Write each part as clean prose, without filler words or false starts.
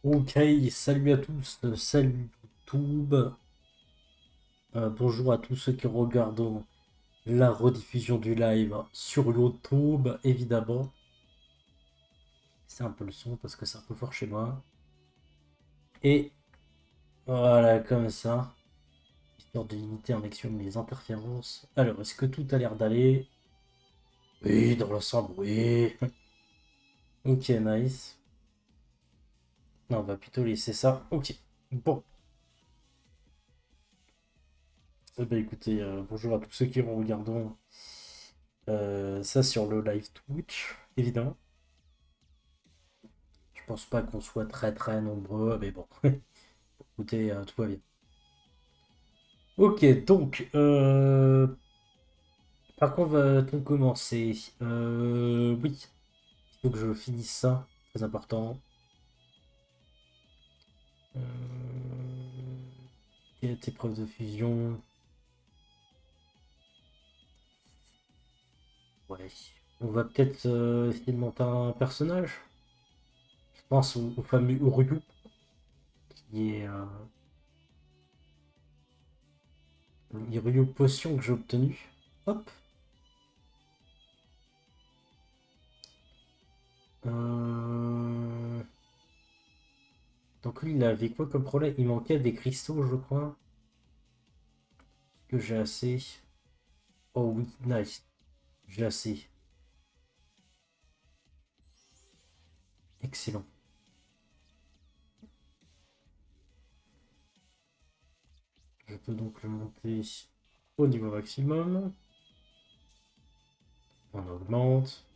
Ok, salut à tous, salut YouTube. Bonjour à tous ceux qui regardent la rediffusion du live sur YouTube, évidemment. C'est un peu le son parce que c'est un peu fort chez moi. Et voilà, comme ça, histoire de limiter un maximum les interférences. Alors, est-ce que tout a l'air d'aller? Oui, dans l'ensemble, oui. Ok, nice. Non, on va plutôt laisser ça. Ok, bon. Eh ben, écoutez, bonjour à tous ceux qui regardent ça sur le live Twitch, évidemment. Je pense pas qu'on soit très nombreux, mais bon, écoutez, tout va bien. Ok, donc, par contre, va-t-on commencer? Oui, il faut que je finisse ça, très important. Quête épreuve de fusion. Ouais, on va peut-être essayer de monter un personnage. Je pense au fameux Ryu, qui est les Ryu potion que j'ai obtenu. Hop. Euh, Donc lui, il avait quoi comme problème? Il manquait des cristaux, je crois. Que j'ai assez. Oh oui, nice. J'ai assez. Excellent. Je peux donc le monter au niveau maximum. On augmente.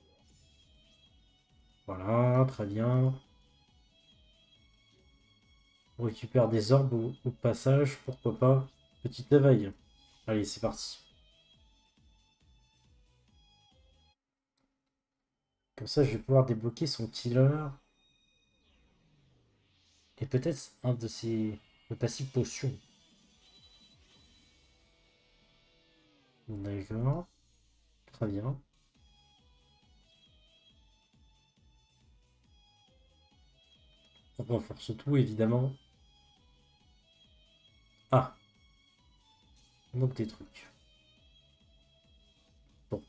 Voilà, très bien. On récupère des orbes au passage, pourquoi pas. Petit éveil. Allez, c'est parti. Comme ça, je vais pouvoir débloquer son killer. Et peut-être un de ses le passif potions. D'accord. Très bien. On renforce tout, évidemment. Ah, il manque des trucs. Bon.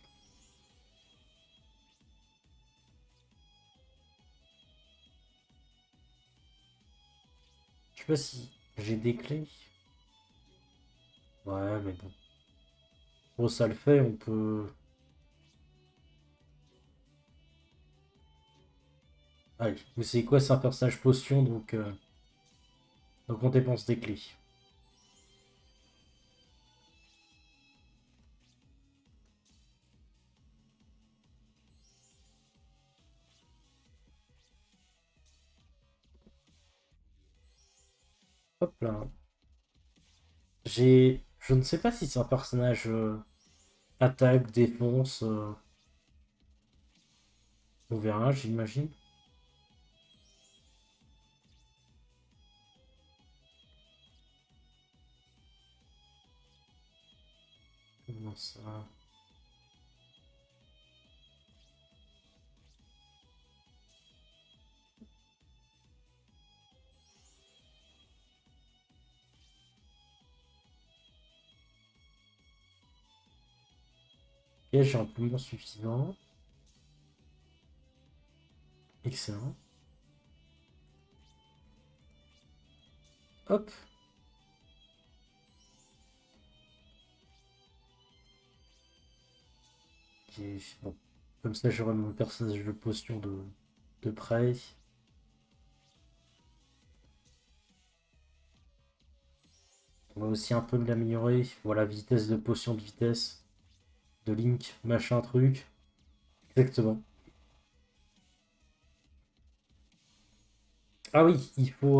Je sais pas si j'ai des clés. Ouais, mais bon. Bon, ça le fait, on peut... Allez, vous savez quoi, c'est un personnage potion, donc on dépense des clés. Hop là. J'ai... Je ne sais pas si c'est un personnage attaque, défense... On verra, j'imagine. Comment ça... Et j'ai un poumon suffisant. Excellent. Hop. Bon. Comme ça, j'aurai mon personnage de potion de près. On va aussi un peu l'améliorer. Voilà, vitesse de potion de vitesse. De Link, machin truc. Exactement. Ah oui,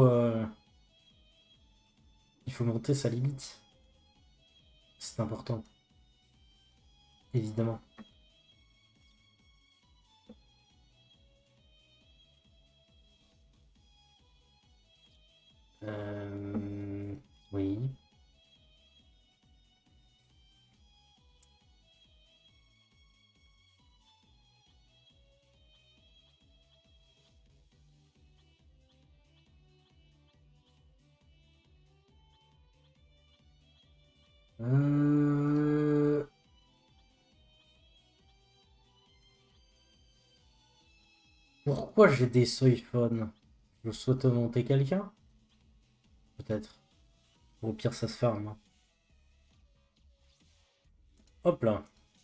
il faut monter sa limite. C'est important, évidemment. Euh, oui. Euh, Pourquoi j'ai des soiphones? Je souhaite monter quelqu'un? Peut-être. Au pire, ça se farme, hein. Hop là.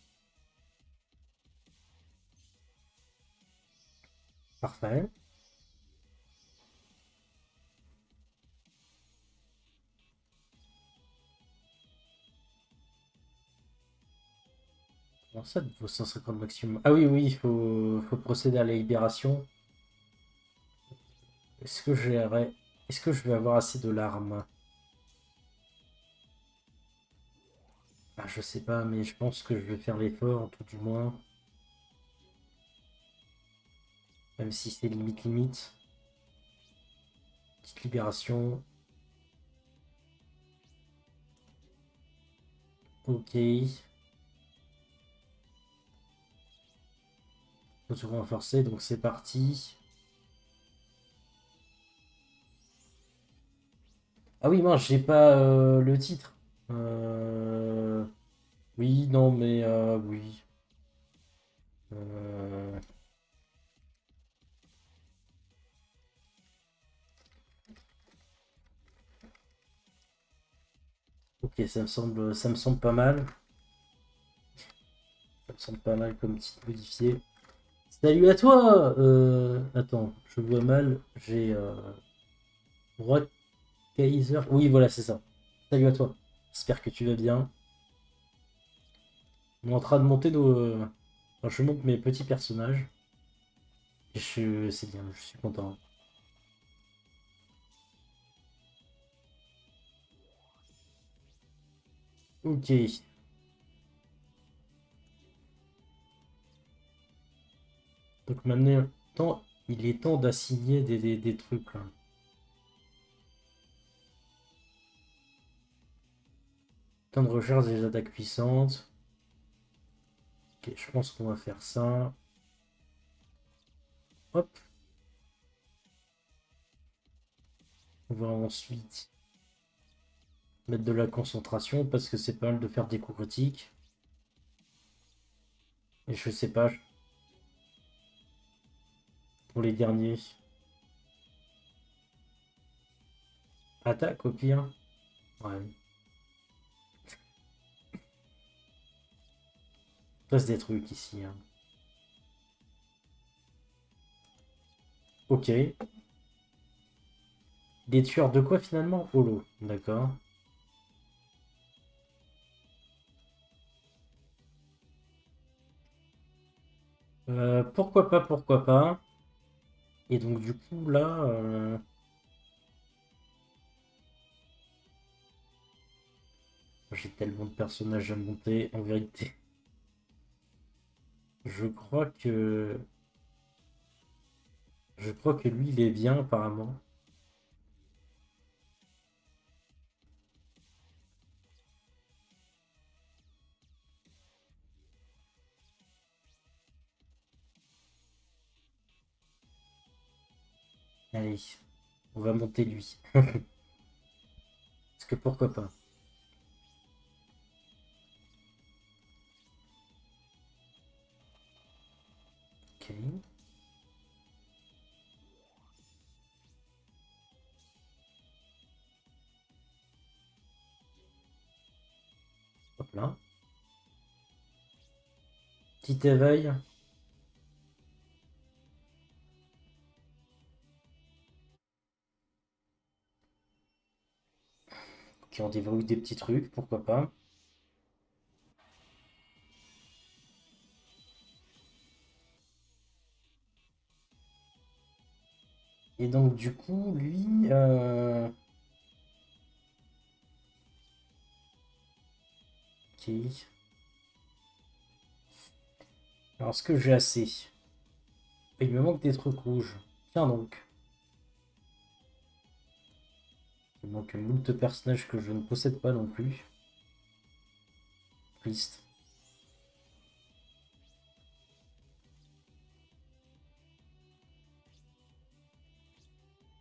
Parfait. Comment ça, niveau 150 maximum? Ah oui, oui, faut procéder à la libération. Est-ce que est-ce que je vais avoir assez de larmes? Ah, je sais pas, mais je pense que je vais faire l'effort, tout du moins. Même si c'est limite limite. Petite libération. Ok. Faut se renforcer, donc c'est parti. Ah oui, mince, j'ai pas le titre. Euh, Oui, non, mais oui. Euh, Ok, ça me semble pas mal. Ça me semble pas mal comme titre modifié. Salut à toi! Attends, je vois mal. J'ai Roi Kaiser. Oui, voilà, c'est ça. Salut à toi. J'espère que tu vas bien. On est en train de monter nos. Enfin, je monte mes petits personnages. C'est bien, je suis content. Ok. Donc maintenant, il est temps d'assigner des trucs là. Temps de recherche des attaques puissantes. Ok, je pense qu'on va faire ça. Hop. On va ensuite mettre de la concentration parce que c'est pas mal de faire des coups critiques. Et je sais pas, pour les derniers. Attaque au pire. Ouais. Il passe des trucs ici, hein. Ok. Des tueurs de quoi finalement? Holo. D'accord. Pourquoi pas, pourquoi pas. Et donc du coup là, j'ai tellement de personnages à monter en vérité. Je crois que je crois que lui il est bien apparemment. Allez, on va monter lui. Parce que pourquoi pas. Ok. Hop là. Petit éveil. Ok, on déverrouille des petits trucs, pourquoi pas. Et donc du coup, lui, ok. Alors est-ce que j'ai assez? Il me manque des trucs rouges. Tiens donc. Il manque moult personnages que je ne possède pas non plus. Triste.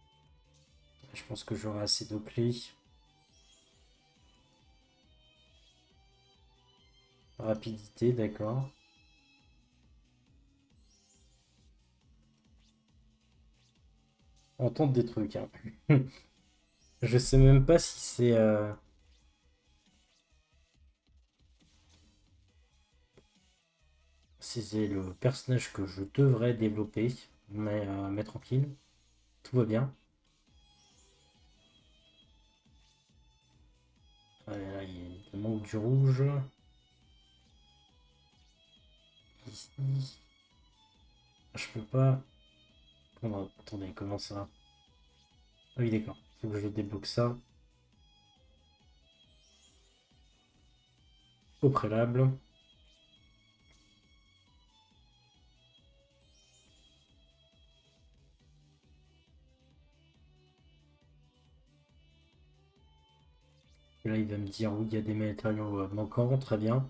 Je pense que j'aurai assez de clés. Rapidité, d'accord. On tente des trucs, hein. Je sais même pas si c'est si c'est le personnage que je devrais développer, mais tranquille, tout va bien. Ouais, là, il manque du rouge. Ici. Je peux pas. Oh, attendez, comment ça? Ah oui, d'accord. Faut que je débloque ça au préalable. Et là, il va me dire oui, il y a des matériaux manquants, très bien.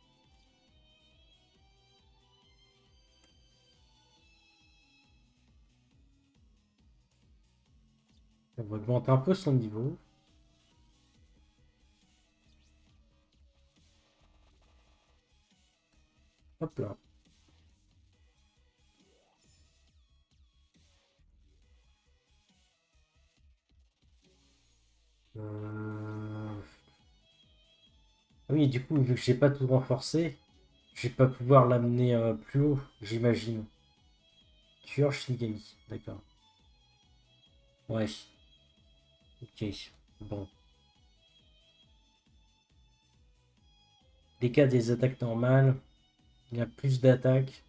On va augmenter un peu son niveau. Hop là. Euh, Ah oui, du coup, vu que j'ai pas tout renforcé, je vais pas pouvoir l'amener plus haut, j'imagine. Tueur Shinigami, d'accord. Ouais, ok. Bon. Dégâts des attaques normales. Il y a plus d'attaques.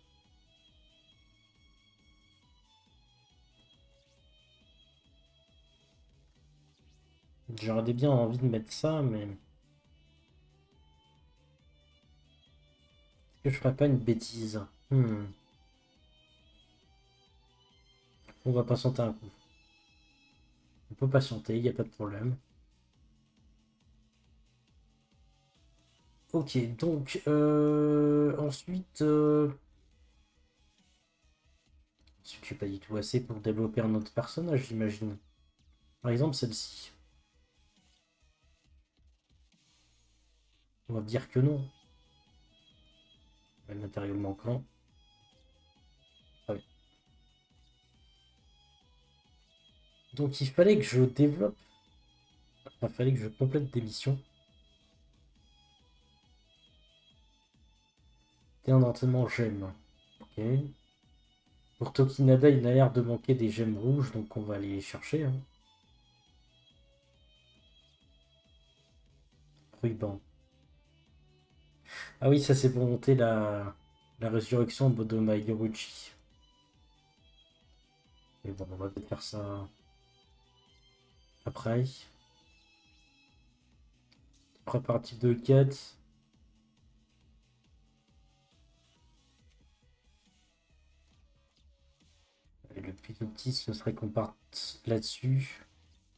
J'aurais bien envie de mettre ça, mais est-ce que je ferais pas une bêtise? On va patienter un coup. On peut patienter, il n'y a pas de problème. Ok, donc ensuite, je suis pas du tout assez pour développer un autre personnage, j'imagine. Par exemple, celle-ci. On va dire que non. Le matériau manquant. Ah oui. Donc il fallait que je développe. Enfin, il fallait que je complète des missions. Et un entraînement gemme. Ok. Pour Tokinada, il a l'air de manquer des gemmes rouges, donc on va aller les chercher, hein. Ruban. Ah oui, ça c'est pour monter la résurrection de Bodoma Yoruchi. Mais bon, on va peut-être faire ça après. Préparatif de quête. Et le plus petit, ce serait qu'on parte là-dessus.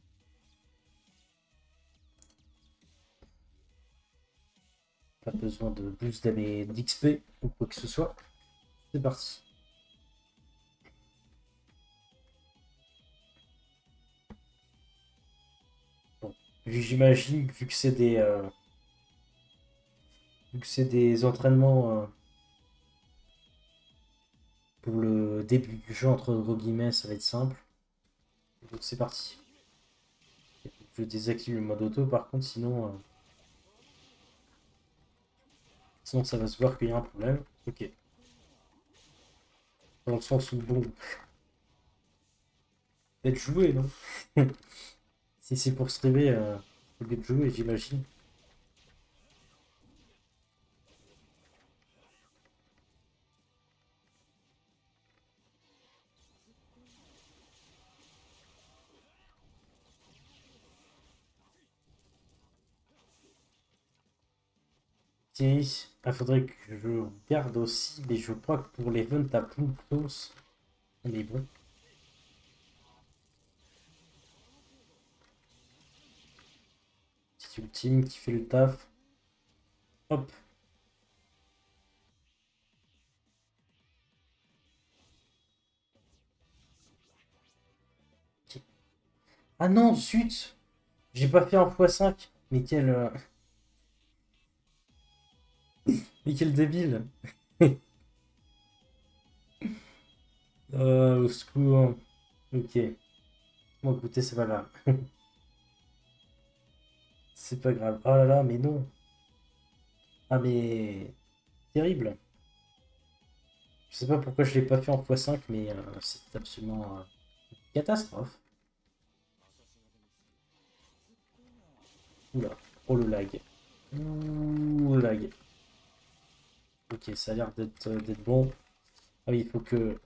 Pas besoin de boost d'XP ou quoi que ce soit. C'est parti. Bon. J'imagine, vu que c'est des entraînements pour le début du jeu, entre gros guillemets, ça va être simple. Donc c'est parti. Je désactive le mode auto par contre, sinon ça va se voir qu'il y a un problème. Ok. Dans le sens où, bon, peut-être jouer, non? Si c'est pour streamer, au lieu de jouer, j'imagine. Si, il faudrait que je garde aussi, mais je crois que pour l'event à Plumptos, on est bon. Petit ultime qui fait le taf. Hop. Ok. Ah non, zut! J'ai pas fait un x5. Mais quel. Mais quel débile! Au secours. Ok. Bon, écoutez, c'est pas grave. C'est pas grave. Oh là là, mais non. Ah, mais... Terrible. Je sais pas pourquoi je l'ai pas fait en x5, mais c'est absolument catastrophe. Oula. Oh le lag. Ouh, le lag. Ok, ça a l'air d'être bon. Ah oui, il faut que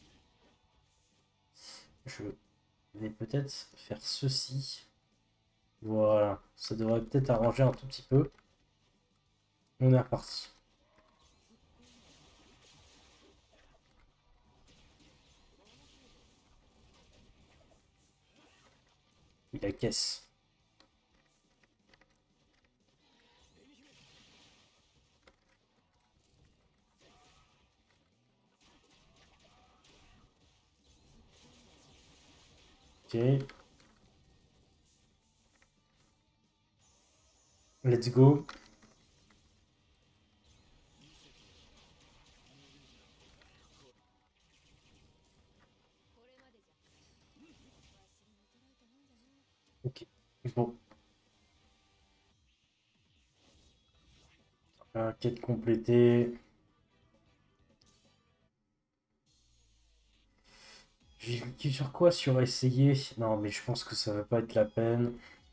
je vais peut-être faire ceci. Voilà. Ça devrait peut-être arranger un tout petit peu. On est reparti. Oui, la caisse. Ok. Let's go. Ok. Bon. Quête complétée. J'ai cliqué sur quoi? Sur essayer? Non, mais je pense que ça va pas être la peine.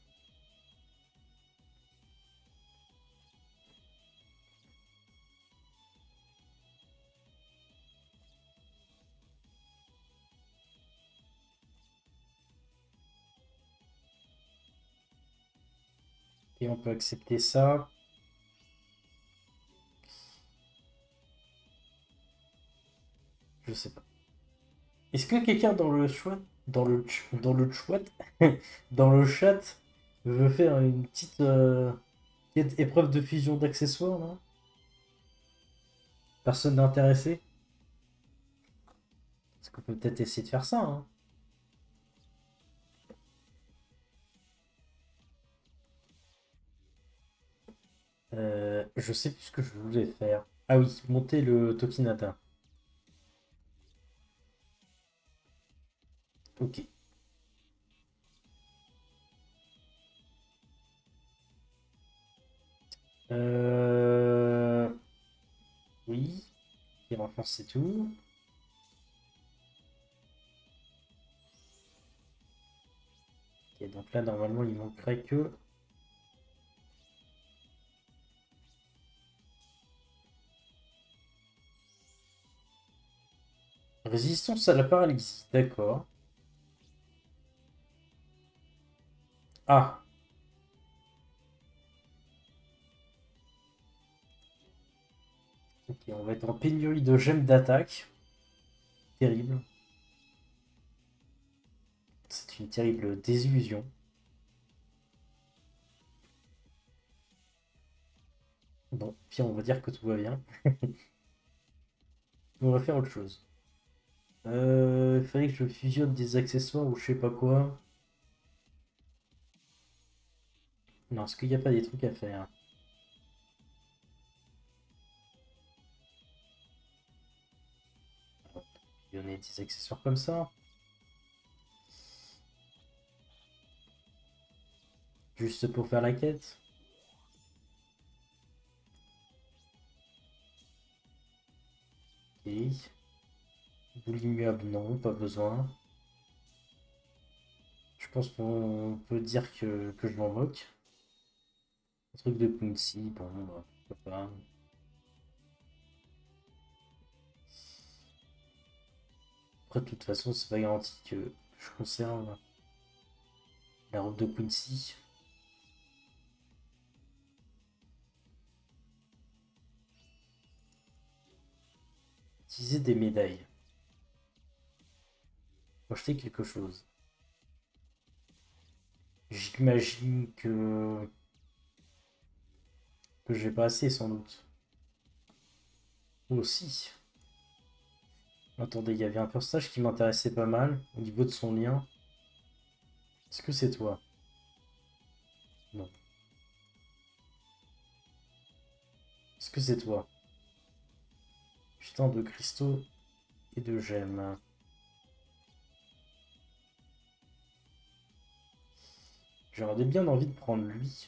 Et on peut accepter ça. Je sais pas. Est-ce que quelqu'un dans le chat, dans le chat, dans le chat, veut faire une petite épreuve de fusion d'accessoires, là? Personne n'est intéressé? Parce qu'on peut peut-être essayer de faire ça, hein. Je sais plus ce que je voulais faire. Ah oui, monter le Tokinata. Ok. Euh... Oui. Et enfin, c'est tout. Ok, donc là, normalement, il manquerait que... Résistance à la paralysie. D'accord. Ah. Ok, on va être en pénurie de gemmes d'attaque. Terrible. C'est une terrible désillusion. Bon, puis on va dire que tout va bien. On va faire autre chose. Il fallait que je fusionne des accessoires ou je sais pas quoi. Non, est-ce qu'il n'y a pas des trucs à faire? Fusionner des accessoires comme ça. Juste pour faire la quête. Ok. Boule immuable, non, pas besoin. Je pense qu'on peut dire que je m'en moque. Un truc de Quincy, bon, pourquoi pas. Après, de toute façon, c'est pas garanti que je conserve la robe de Quincy. Utiliser des médailles. Faut acheter quelque chose. J'imagine que j'ai pas assez, sans doute. Aussi. Attendez, il y avait un personnage qui m'intéressait pas mal au niveau de son lien. Est-ce que c'est toi? Non. Est-ce que c'est toi? putain de cristaux et de gemmes. J'aurais bien envie de prendre lui.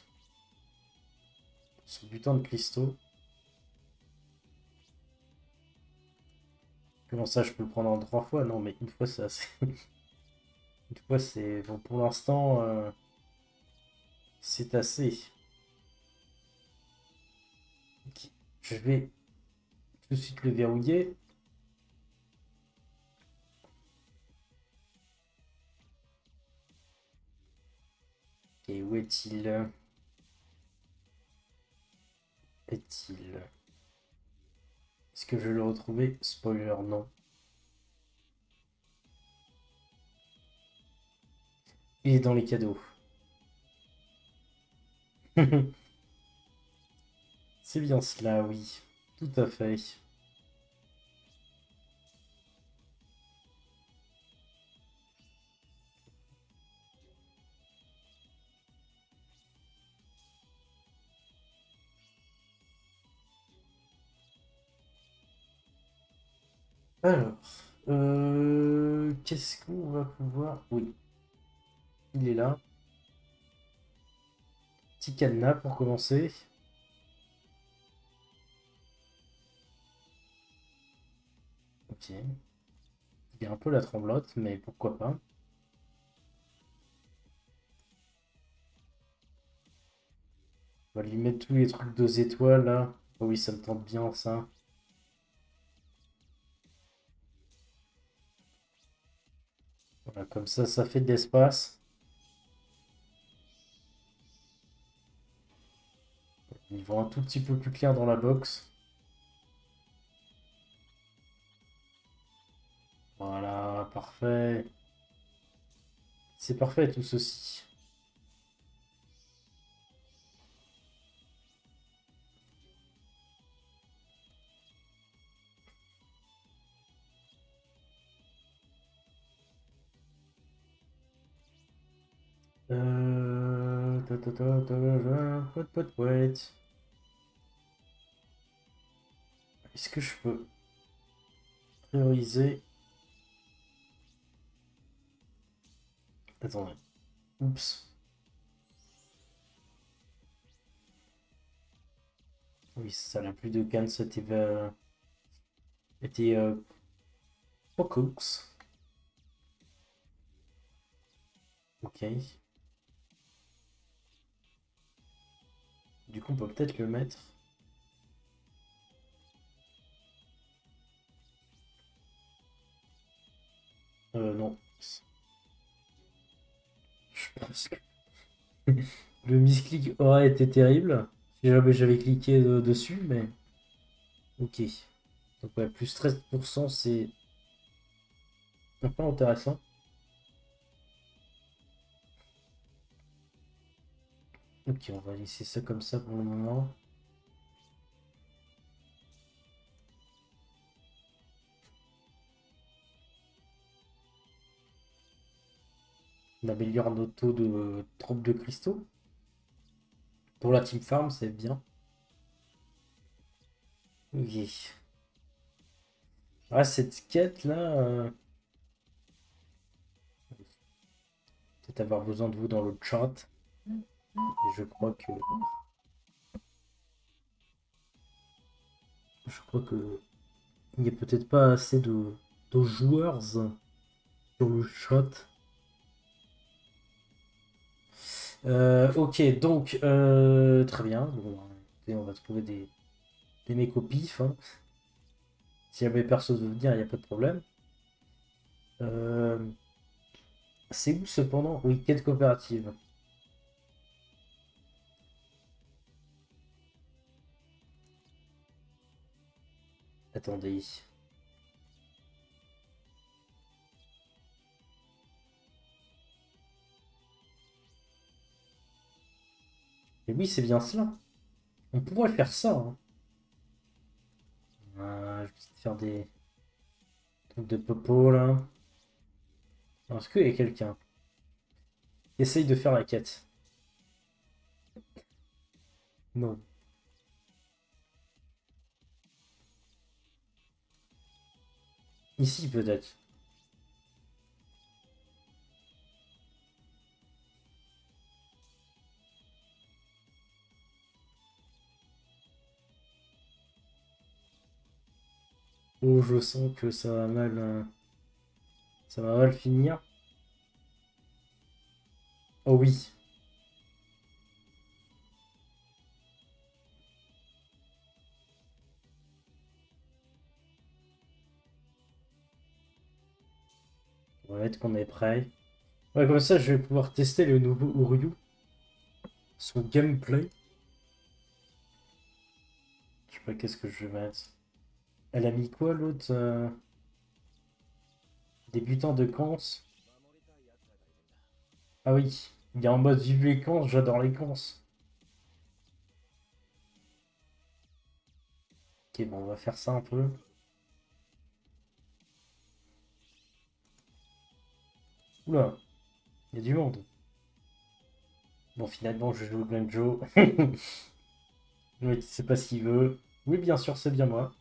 Ce putain de cristaux. Comment ça, je peux le prendre en 3 fois? Non, mais une fois, c'est assez. Une fois, c'est... Bon, pour l'instant, c'est assez. Ok. Je vais tout de suite le verrouiller. Et où est-il? Est-il? Est-ce que je vais le retrouver? Spoiler, non. Il est dans les cadeaux. C'est bien cela, oui. Tout à fait. Alors, qu'est-ce qu'on va pouvoir... Oui, il est là. Petit cadenas pour commencer. Ok. Il y a un peu la tremblote, mais pourquoi pas. On va lui mettre tous les trucs 2 étoiles là. Oh oui, ça me tente bien ça. Voilà, comme ça fait de l'espace. Ils vont un tout petit peu plus clair dans la box. Voilà, parfait. C'est parfait tout ceci. Wait. Est-ce que je peux prioriser? Attendez. Oups. Oui, ça, la pluie de Cannes, était Pocox. Ok. Du coup, on peut peut-être le mettre. Non. Je pense que le misclick aurait été terrible si jamais j'avais cliqué dessus, mais ok. Donc ouais, plus 13%, c'est un peu intéressant. Ok, on va laisser ça comme ça pour le moment. On améliore nos taux de troupes de cristaux. Pour la team farm, c'est bien. Ok. Ah, cette quête là, peut-être avoir besoin de vous dans le chat. Et je crois que il n'y a peut-être pas assez de joueurs sur le chat. Ok, donc très bien. Bon, écoutez, on va trouver des mecs au pif, hein. Si jamais personne veut venir, il n'y a pas de problème. Euh, c'est où cependant? Oui, quête coopérative. Attendez. Et oui, c'est bien cela. On pourrait faire ça, hein. Je vais essayer de faire des trucs de popo là. Alors, est-ce qu'il y a quelqu'un? Essaye de faire la quête. Non. Ici, peut-être. Oh, je sens que ça va mal finir. Oh oui. On va mettre qu'on est prêt. Ouais, comme ça, je vais pouvoir tester le nouveau Uryu. Son gameplay. Je sais pas qu'est-ce que je vais mettre. Elle a mis quoi l'autre débutant de cons? Ah oui. Il est en mode vive les cons, j'adore les cons. Ok, bon, on va faire ça un peu. Oula, il y a du monde. Bon, finalement, je joue Glenjo. Le mec, il sait pas ce qu'il veut. Oui, bien sûr, c'est bien moi.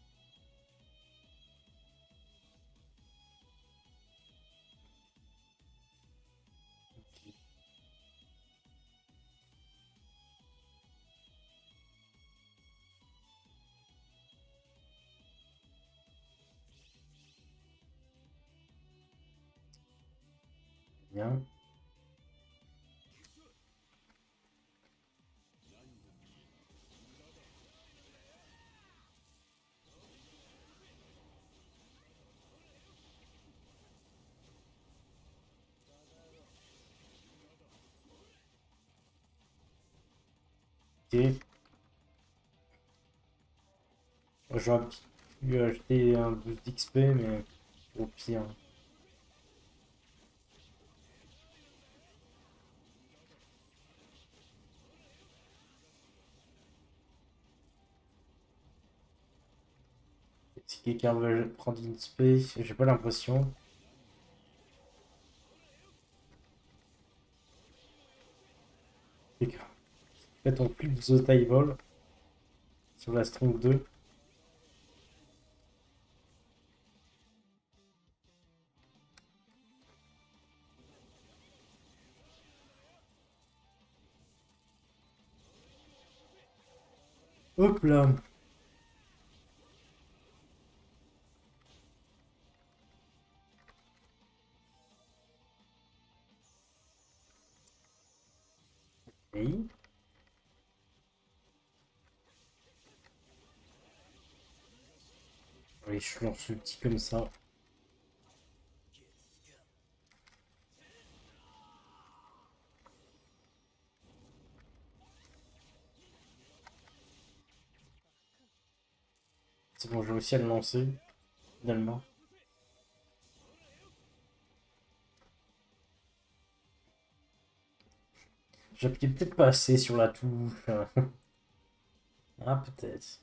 Bien. Ok. J'aurais pu acheter un boost d'XP, mais au pire. Si quelqu'un veut prendre une XP, j'ai pas l'impression. En fait, on clip The Table sur la Strong 2. Hop là. Oui. Allez, je lance le petit comme ça. C'est bon, j'ai réussi à le lancer, finalement. J'appuie peut-être pas assez sur la touche. Ah, peut-être.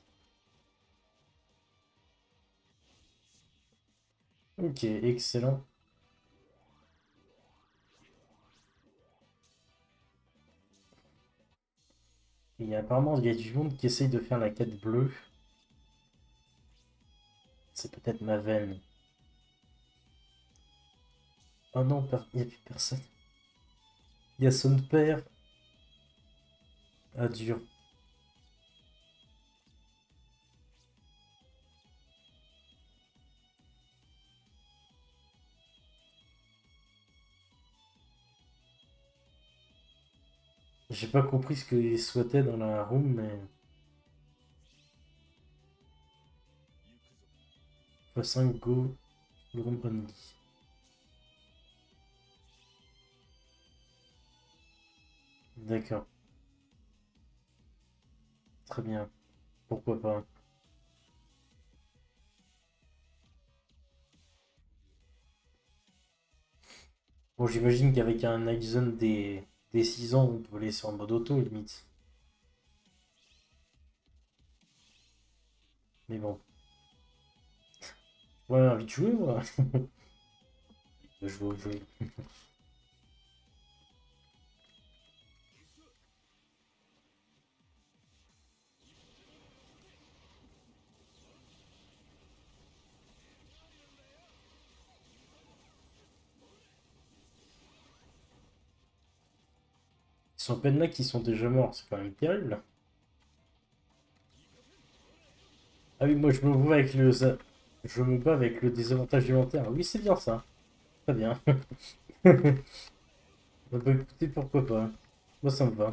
Ok, excellent. Et apparemment, il y a du monde qui essaye de faire la quête bleue. C'est peut-être ma veine. Oh non, il n'y a plus personne. Il y a son père. Ah, dur. J'ai pas compris ce qu'il souhaitait dans la room, mais... x5 go, room only. D'accord, très bien. Pourquoi pas. Bon, j'imagine qu'avec un Horizon des 6 ans, on peut laisser en mode auto, limite. Mais bon. Ouais, envie de jouer, moi. De jouer, jouer. Sans peine là qui sont déjà morts, c'est quand même terrible. Ah oui, moi je me bats avec le... Je me bats avec le désavantage alimentaire. Oui, c'est bien ça. Très bien. Bah, écoutez, pourquoi pas. Moi ça me va.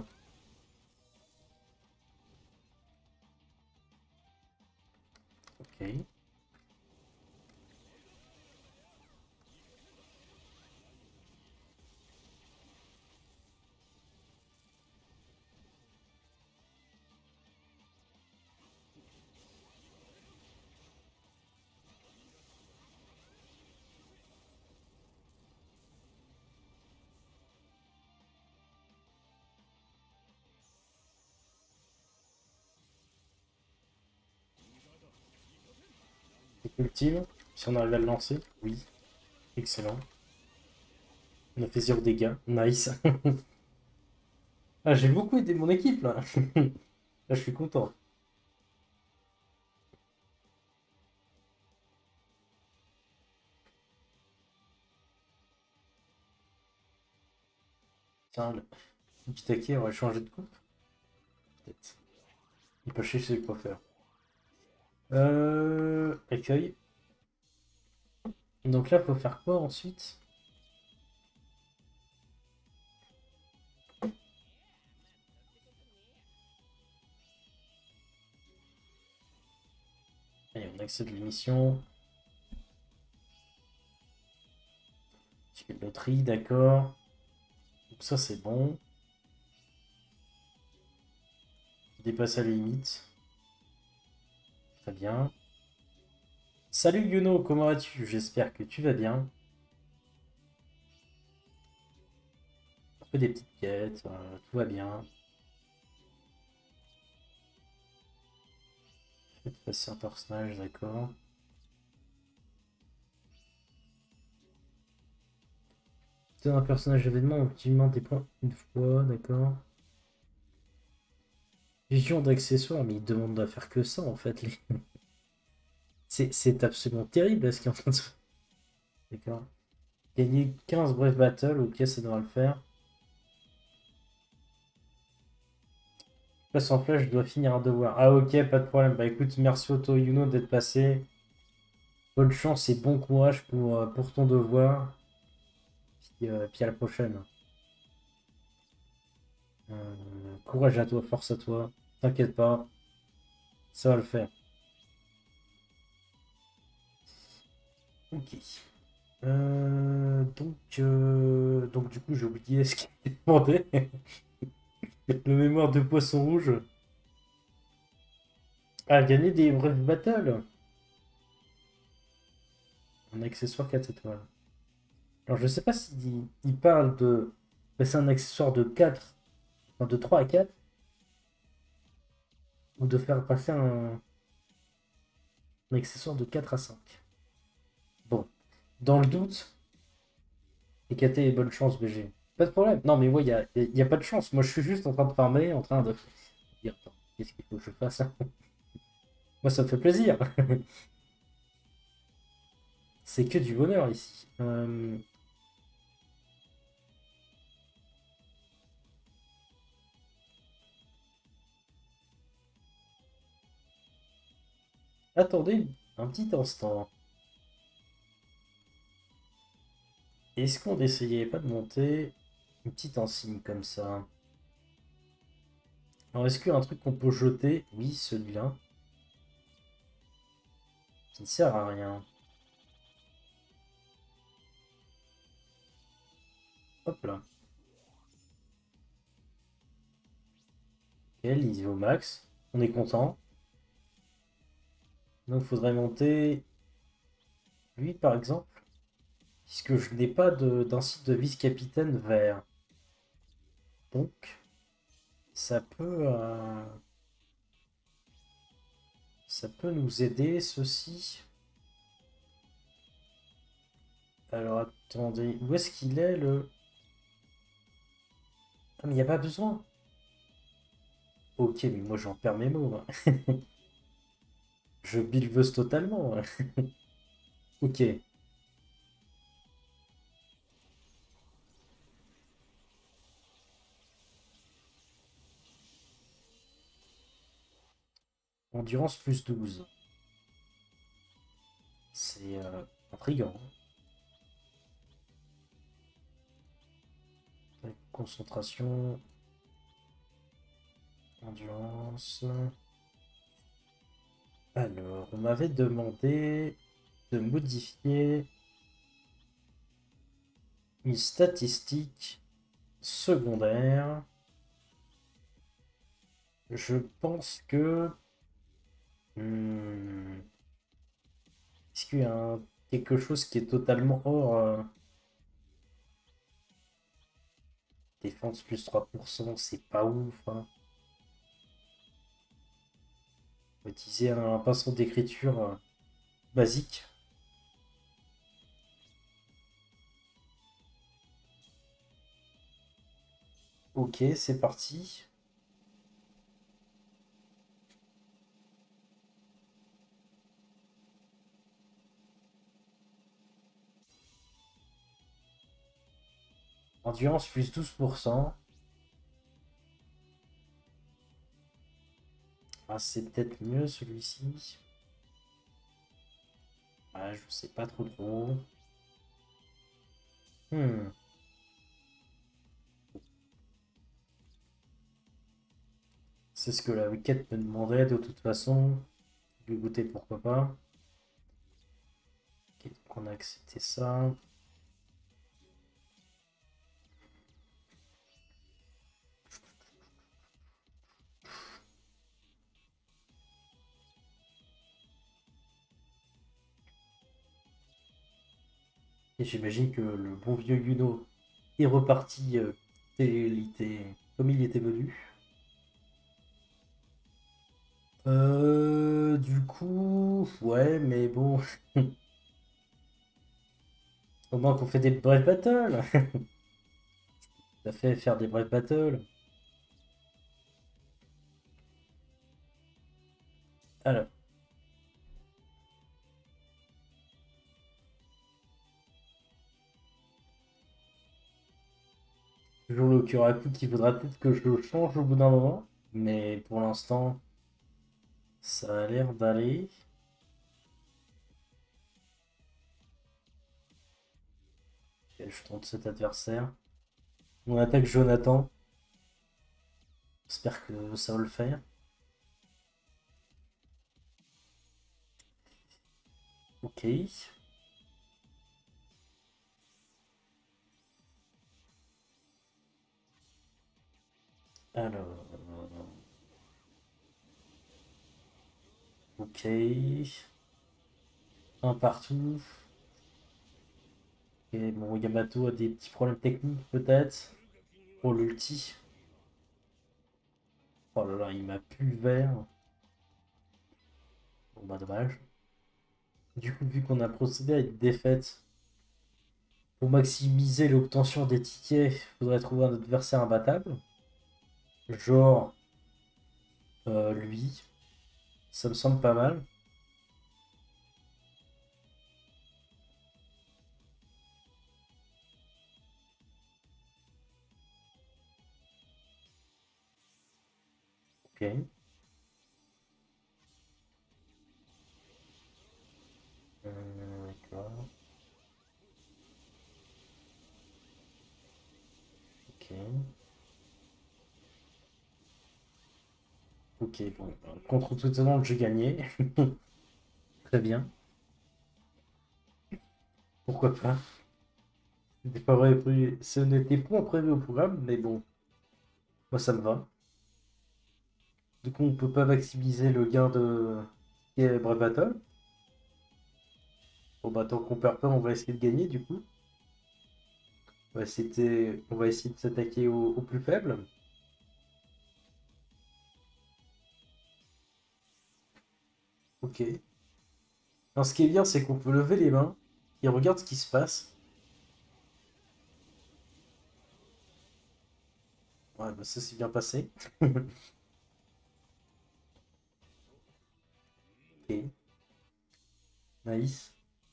Ok. Ultime, si on arrive à le lancer. Oui. Excellent. On a fait 0 dégâts. Nice. Ah, j'ai beaucoup aidé mon équipe là. Là, je suis content. Tiens, le petit taquet aurait changé de coupe. Peut-être. Il peut chercher quoi faire. Accueil. Donc là, faut faire quoi ensuite? Allez, on accède à l'émission. Ticket de loterie, d'accord. Donc ça, c'est bon. Dépasse à la limite. Très bien. Salut Yuno, comment vas-tu? J'espère que tu vas bien. On fait des petites quêtes, tout va bien. Je vais te passer un personnage, d'accord. C'est un personnage événement, optimisement des points une fois, d'accord. Vision d'accessoires, mais il demande à faire que ça en fait. C'est absolument terrible ce qui est en train de se faire. D'accord. Gagner 15 bref battles, ok, ça devrait le faire. Passe en flash, je dois finir un devoir. Ah ok, pas de problème. Bah écoute, merci Otto Yuno d'être passé. Bonne chance et bon courage pour ton devoir. Puis à la prochaine. Courage à toi, force à toi. T'inquiète pas, ça va le faire. Ok. Donc du coup, j'ai oublié ce qu'il demandait. Le mémoire de poisson rouge. Ah, gagner des brefs battles. Un accessoire 4 étoiles. Alors, je sais pas s'il il parle de passer un accessoire de 4, enfin de 3 à 4, ou de faire passer un accessoire de 4 à 5. Bon, dans le doute, éclater bonne chance, BG. Pas de problème. Non, mais moi, y a pas de chance. Moi, je suis juste en train de farmer, en train de dire, attends, qu'est-ce qu'il faut que je fasse? Moi, ça me fait plaisir. C'est que du bonheur ici. Attendez un petit instant. Est-ce qu'on n'essayait pas de monter une petite insigne comme ça? Alors, est-ce qu'il y a un truc qu'on peut jeter? Oui, celui-là. Qui ne sert à rien. Hop là. Ok, il est au max. On est content. Donc, il faudrait monter lui, par exemple. Puisque je n'ai pas d'insigne de vice-capitaine vert. Donc, ça peut, euh, ça peut nous aider, ceci. Alors, attendez. Où est-ce qu'il est, le... Ah, mais il n'y a pas besoin. Ok, mais moi, j'en perds mes mots, hein. Je billveuse totalement, ouais. Ok. Endurance plus 12. C'est intriguant. Concentration. Endurance. Alors, on m'avait demandé de modifier une statistique secondaire. Je pense que... est-ce qu'il y a quelque chose qui est totalement hors défense plus 3%, c'est pas ouf, hein. On va utiliser un pinceau d'écriture basique. Ok, c'est parti. Endurance plus 12%. Ah, c'est peut-être mieux celui-ci. Ah, je sais pas trop trop. Hmm. C'est ce que la quête me demandait de toute façon. Lui goûter, pourquoi pas. Ok, donc on a accepté ça. Et j'imagine que le bon vieux Yuno est reparti comme il était venu. Du coup, ouais, mais bon, au moins qu'on fait des bref battles. Ça fait faire des bref battles. Alors, toujours le Kuraku qui voudra peut-être que je le change au bout d'un moment. Mais pour l'instant, ça a l'air d'aller. Et je tente cet adversaire. On attaque Jonathan. J'espère que ça va le faire. Ok. Alors. Ok. Un partout. Et bon, Yamato a des petits problèmes techniques peut-être. Pour l'ulti. Oh là là, il m'a pu le vert. Bon bah dommage. Du coup, vu qu'on a procédé à une défaite, pour maximiser l'obtention des tickets, il faudrait trouver un adversaire imbattable. Genre lui. Ça me semble pas mal. Ok. D'accord. Ok. Ok, bon. Contre tout le j'ai gagné. Très bien. Pourquoi pas? C'était pas vrai, ce n'était pas prévu au programme, mais bon, moi ça me va. Du coup, on peut pas maximiser le gain de qui est Brave Battle. Bon bah tant qu'on perd pas, on va essayer de gagner du coup. On va essayer de s'attaquer au plus faible. Ok. Alors, ce qui est bien, c'est qu'on peut lever les mains et regarde ce qui se passe. Ouais, bah ça s'est bien passé. Ok, nice.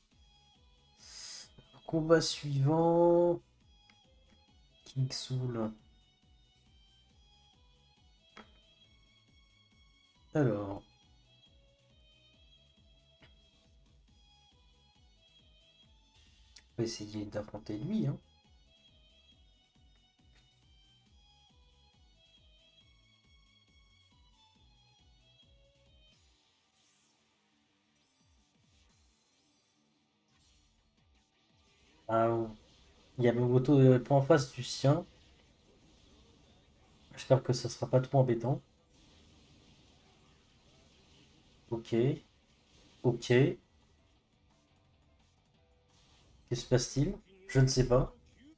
Combat suivant. King Soul. Alors. On va essayer d'affronter lui, hein. Ah, il y a Momoto pas en face du sien. J'espère que ça sera pas trop embêtant. Ok, ok. Que se passe-t-il? Je ne sais pas.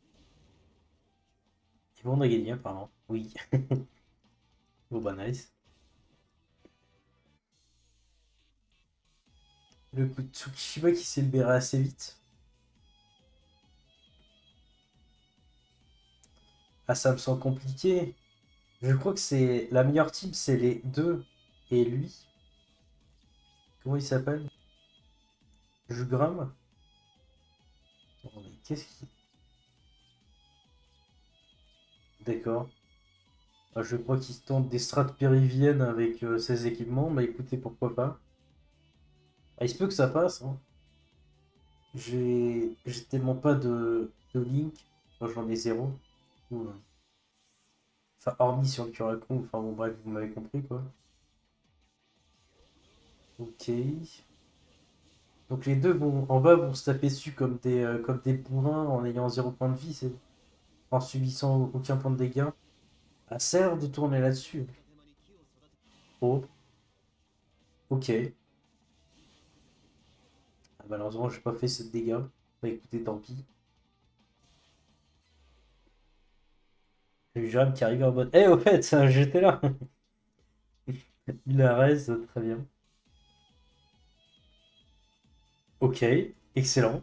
Ils vont gagner apparemment. Oui. Bon bah nice. Le coup de Tsukishima qui s'est libéré assez vite. Ah, ça me semble compliqué. Je crois que c'est la meilleure team, c'est les deux et lui. Comment il s'appelle? Jugram? Oh, mais qu'est-ce qui... D'accord. Ah, je crois qu'il tente des strats péruviennes avec ses équipements. Bah écoutez, pourquoi pas. Ah, il se peut que ça passe, hein. J'ai tellement pas de Link. Enfin, j'en ai zéro. Enfin, hormis sur le Curaçao. Enfin bon, bref, vous m'avez compris quoi. Ok. Donc les deux vont en bas vont se taper dessus comme des bourrins en ayant zéro point de vie, c'est en subissant aucun point de dégâts. Ah, ça a l'air de tourner là-dessus. Oh, ok. Ah, malheureusement, j'ai pas fait ce dégât. Bah écoutez, tant pis. J'ai Jérôme qui arrive en mode. Eh, au fait, j'étais là. Il a raison, très bien. Ok, excellent.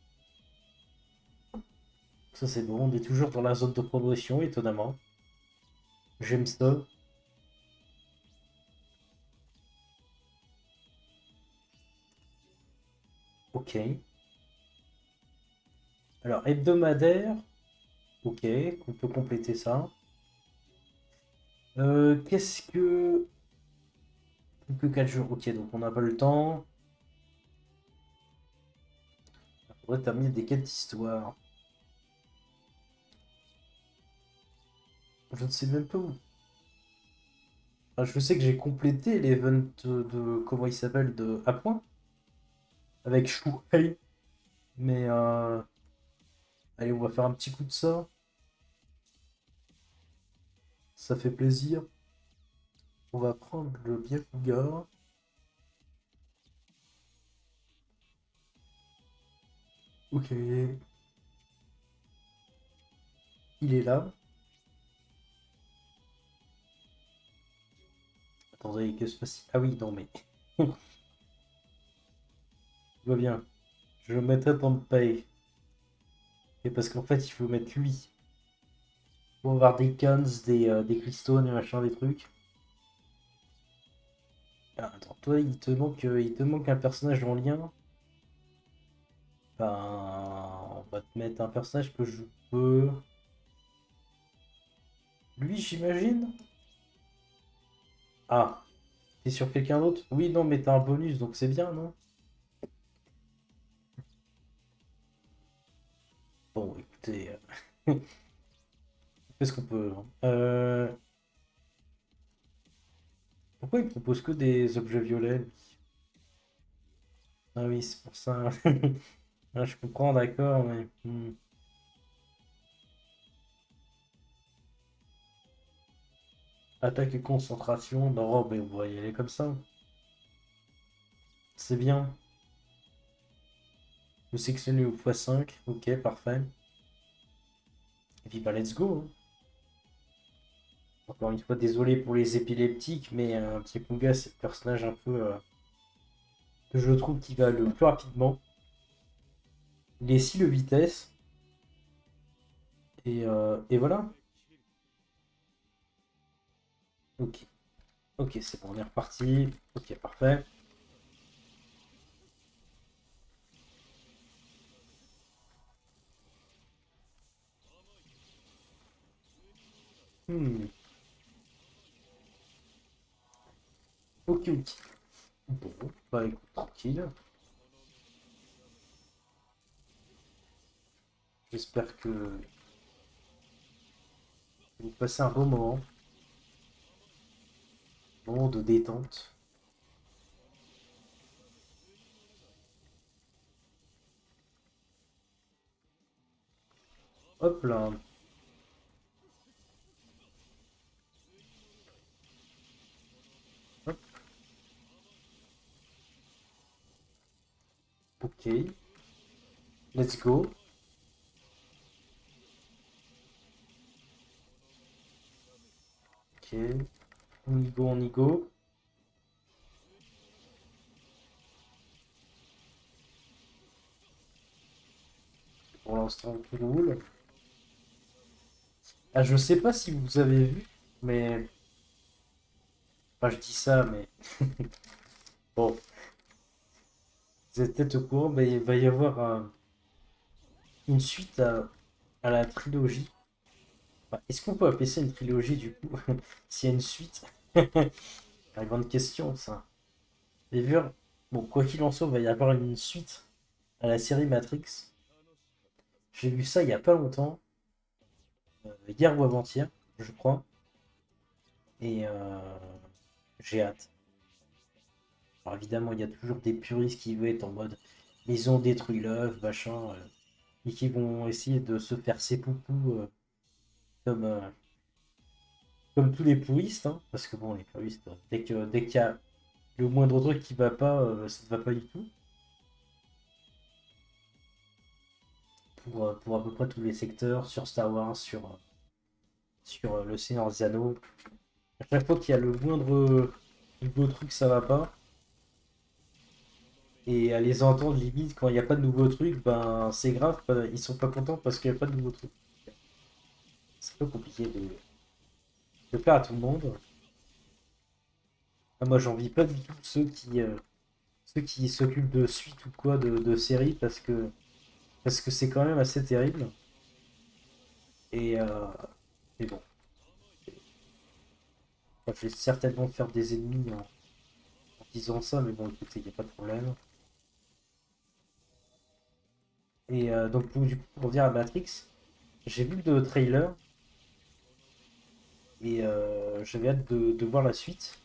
Ça c'est bon, on est toujours dans la zone de promotion, étonnamment. J'aime ça. Ok. Alors, hebdomadaire. Ok, on peut compléter ça. Qu'est-ce que... Plus que 4 jours. Ok, donc on n'a pas le temps. Il faudrait terminer des quêtes d'histoire. Je ne sais même pas où. Enfin, je sais que j'ai complété l'event de... Comment il s'appelle? De à point. Avec Shuhei. Mais allez, on va faire un petit coup de ça. Ça fait plaisir. On va prendre le Byakuga. Ok. Il est là. Attendez, que se passe? Ah oui, non mais... Tout va bien. Je le mettrai dans le paix. Et parce qu'en fait, il faut mettre lui. Pour avoir des cans, des cristaux, des machins, des trucs. Ah, attends, toi, il te manque un personnage en lien. Ben, on va te mettre un personnage que je peux. Lui, j'imagine? Ah, t'es sur quelqu'un d'autre? Oui, non, mais t'as un bonus, donc c'est bien, non? Bon, écoutez, qu'est-ce qu'on peut, hein. Pourquoi il propose que des objets violets, lui? Ah oui, c'est pour ça. Ah, je comprends, d'accord, mais... Attaque et concentration. Non, mais on va y aller comme ça. C'est bien. Le sectionner au x5. Ok, parfait. Et puis bah let's go, hein. Encore une fois, désolé pour les épileptiques, mais Piekunga, c'est le personnage un peu que je trouve qui va le plus rapidement. Il est si le vitesse. Et voilà. Ok. Ok, c'est bon, on est reparti. Ok, parfait. Hmm. Ok, ok. Bon, bah écoute, tranquille. J'espère que vous passez un bon moment de détente. Hop là, hop, ok, let's go. Ok, on y go. Pour l'instant, tout roule. Ah, je sais pas si vous avez vu, mais... Enfin, je dis ça, mais... Bon, vous êtes peut-être au courant, mais il va y avoir une suite à la trilogie. Enfin, est-ce qu'on peut appeler ça une trilogie, du coup? S'il y a une suite? C'est une grande question, ça. Et vu, bon, quoi qu'il en soit, il va y avoir une suite à la série Matrix. J'ai vu ça il y a pas longtemps, hier ou avant-hier, je crois, et j'ai hâte. Alors évidemment, il y a toujours des puristes qui vont être en mode ils ont détruit l'œuvre, machin, et qui vont essayer de se faire ses poupous comme, comme tous les puristes, hein, parce que bon, les puristes, dès qu'il y a le moindre truc qui va pas, ça ne va pas du tout, pour à peu près tous les secteurs, sur Star Wars, sur le Seigneur des Anneaux. À chaque fois qu'il y a le moindre nouveau truc, ça va pas. Et à les entendre limite quand il n'y a pas de nouveau truc, ben c'est grave, ils sont pas contents parce qu'il n'y a pas de nouveau truc. C'est un peu compliqué de plaire à tout le monde. Ah, moi j'envie pas du tout ceux qui s'occupent de suite ou quoi de séries parce que c'est quand même assez terrible. Et, et bon, enfin, je vais certainement faire des ennemis en disant ça, mais bon écoutez, il n'y a pas de problème. Et donc du coup, pour revenir à Matrix, j'ai vu le trailer et j'avais hâte de voir la suite.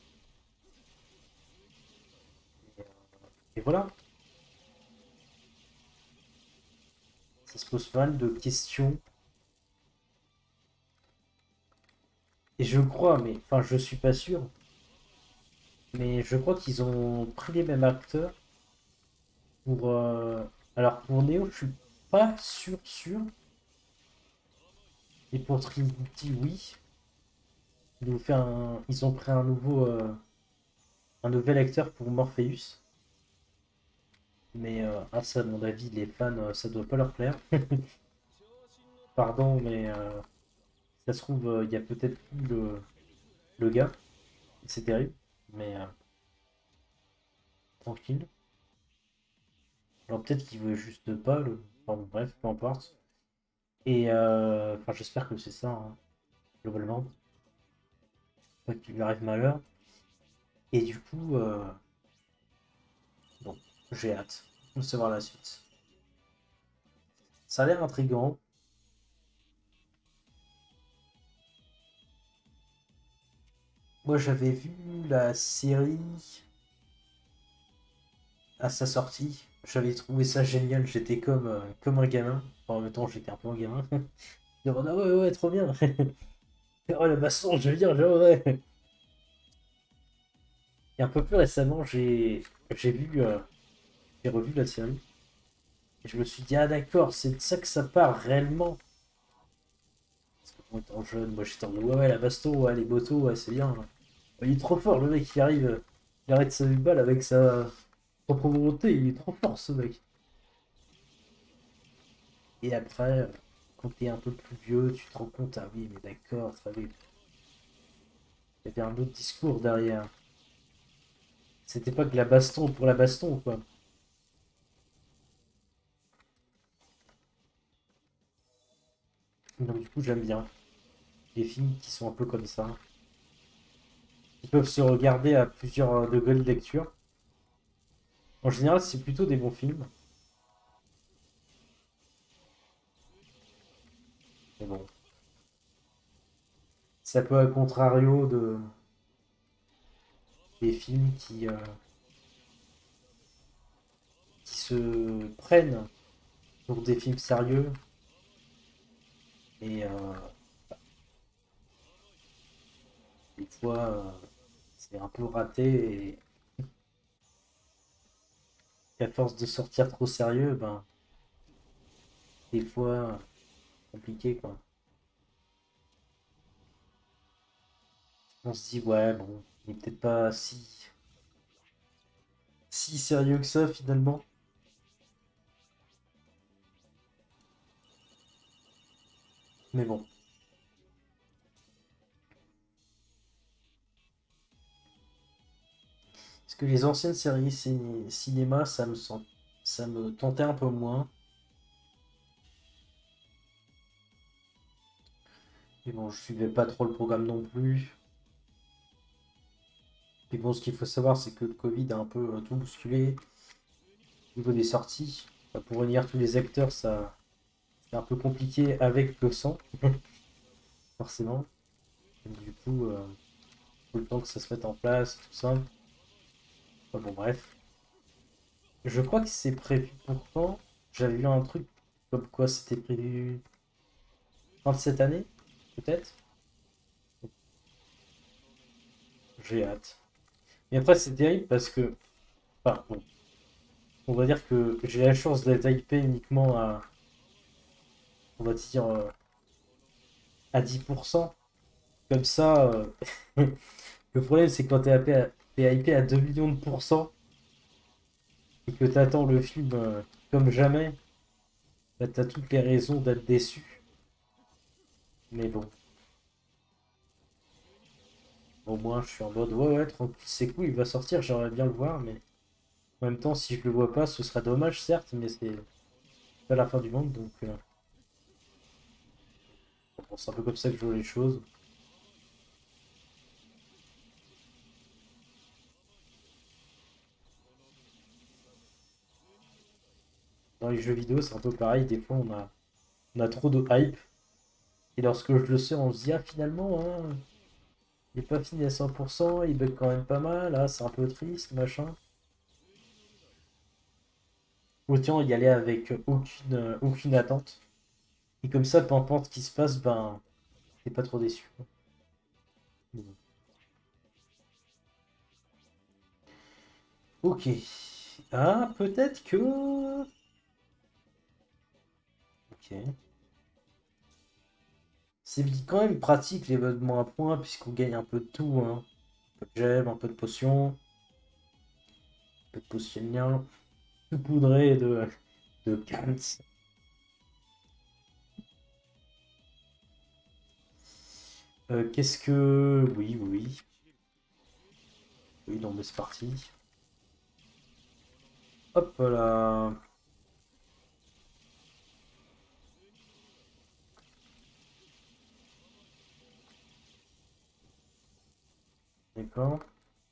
Et voilà, ça se pose pas mal de questions. Et je crois, mais enfin je suis pas sûr, mais je crois qu'ils ont pris les mêmes acteurs pour... Alors pour Neo, je suis pas sûr. Et pour Trinity, oui. Ils ont pris un nouvel acteur pour Morpheus. Mais ça, à mon avis, les fans, ça doit pas leur plaire. Pardon, mais ça se trouve, il y a peut-être plus le gars. C'est terrible, mais tranquille. Alors peut-être qu'il veut juste pas enfin, bon, bref, peu importe. Et enfin, j'espère que c'est ça, hein, globalement. Pas qu'il lui arrive malheur. Et du coup, bon, j'ai hâte de savoir la suite. Ça a l'air intriguant. Moi, j'avais vu la série à sa sortie. J'avais trouvé ça génial. J'étais comme un gamin. Enfin, en même temps, j'étais un peu un gamin. Genre, ah ouais, ouais, trop bien. Oh, la baston, je veux dire, genre, ouais. Et un peu plus récemment, j'ai vu, j'ai revu la série. Et je me suis dit, ah d'accord, c'est de ça que ça part réellement. Parce que moi, étant jeune, moi j'étais en mode, ouais, ouais, la baston, ouais, les motos, ouais, c'est bien. Il est trop fort, le mec, il arrive, il arrête sa balle avec sa propre volonté, il est trop fort, ce mec. Et après, quand t'es un peu plus vieux, tu te rends compte, ah oui, mais d'accord, très bien. Il y avait un autre discours derrière. C'était pas que la baston pour la baston, quoi. Donc du coup, j'aime bien les films qui sont un peu comme ça, qui peuvent se regarder à plusieurs degrés de lecture. En général, c'est plutôt des bons films. Mais bon, c'est un peu à contrario des films qui se prennent pour des films sérieux et des fois c'est un peu raté et à force de sortir trop sérieux, ben des fois compliqué quoi. On se dit ouais bon, il est peut-être pas si sérieux que ça finalement. Mais bon. Parce que les anciennes séries cinéma, ça me tentait un peu moins. Mais bon, je suivais pas trop le programme non plus. Puis bon, ce qu'il faut savoir, c'est que le Covid a un peu tout bousculé au niveau des sorties. Enfin, pour réunir tous les acteurs, ça c'est un peu compliqué avec le sang, forcément. Donc, du coup, faut le temps que ça se mette en place, tout ça. Enfin, bon, bref. Je crois que c'est prévu pour quand? J'avais vu un truc comme quoi c'était prévu fin de cette année, peut-être? J'ai hâte. Mais après, c'est terrible parce que, enfin, bon, on va dire que j'ai la chance d'être hypé uniquement on va dire, à 10%. Comme ça, le problème, c'est que quand t'es hypé à 2 millions de pourcents et que t'attends le film comme jamais, bah, t'as toutes les raisons d'être déçu. Mais bon, au moins, je suis en mode, ouais, ouais, tranquille, c'est cool, il va sortir, j'aimerais bien le voir, mais en même temps, si je le vois pas, ce serait dommage, certes, mais c'est pas la fin du monde, donc bon, c'est un peu comme ça que je vois les choses. Dans les jeux vidéo, c'est un peu pareil, des fois, on a trop de hype, et lorsque je le sais, on se dit, ah, finalement, hein, il est pas fini à 100%, il bug quand même pas mal, ah, c'est un peu triste, machin. Autant y aller avec aucune attente. Et comme ça, peu importe ce qui se passe, ben, t'es pas trop déçu. Ok. Ah, peut-être que... Ok. C'est quand même pratique l'événement à points, puisqu'on gagne un peu de tout, hein. Un peu de gemme, un peu de potion, un peu de potionnien, tout poudré de cans. Qu'est-ce que... Oui, oui, oui. Oui, non, mais c'est parti. Hop là. D'accord.